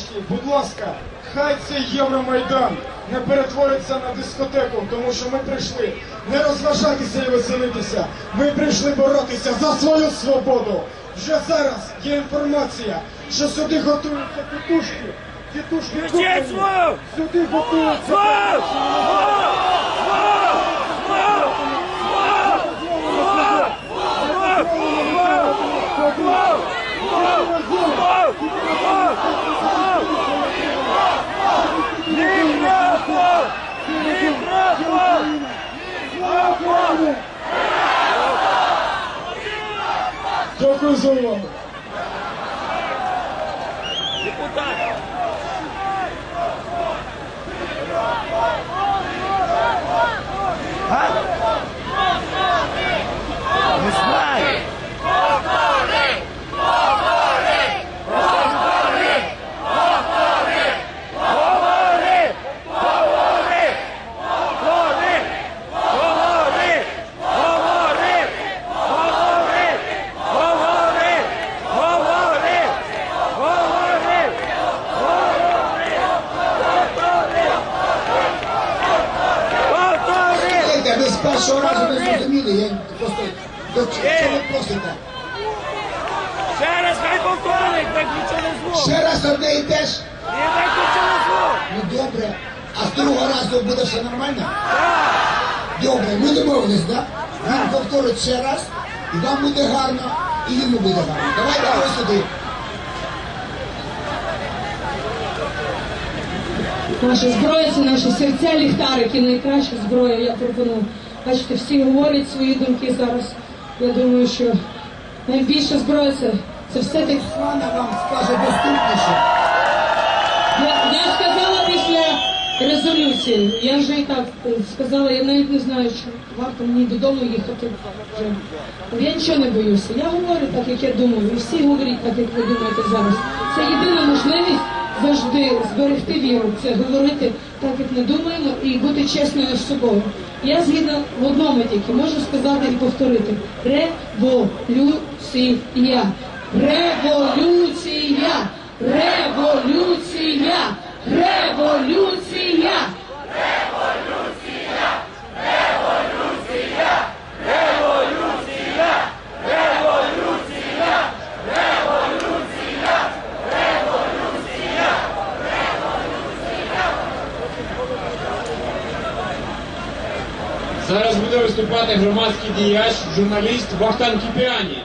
області, будь ласка, хай цей Євромайдан не перетвориться на дискотеку, тому що ми прийшли не розважатися і веселитися, ми прийшли боротися за свою свободу. Вже зараз є інформація, що сюди готуються тітушки. Тітушки куплені. Сюди готуються. Дякую за увагу. Не знаю. Ви з першого разу не зрозуміли, я просто... Що ви просите? Ще раз хай повторить, так нічого не звук. Ще раз одне і те ж? Ні, так нічого не звук. Ну добре. А з другого разу буде все нормально? Добре, ми домовились, так? Він повторить ще раз, і вам буде гарно, і йому буде гарно. Давайте ось сюди. Наша зброя – це наші серця, ліхтарики, найкраща зброя, я пропоную. Бачите, всі говорять свої думки зараз. Я думаю, що найбільша зброя – це все-таки... Свана вам скаже доступніше. Я сказала після резолюції, я вже і так сказала, я навіть не знаю, що варто мені додому їхати вже. Я нічого не боюся, я говорю так, як я думаю, і всі говорять так, як ви думаєте зараз. Це єдина можливість завжди зберегти віру, це говорити так, як ми думаємо, і бути чесною з собою. Я згідно в одному тільки можу сказати і повторити. Революція! Революція! Революція! Революція! Зараз буде виступати громадський діяч, журналіст Вахтанг Кіпіані.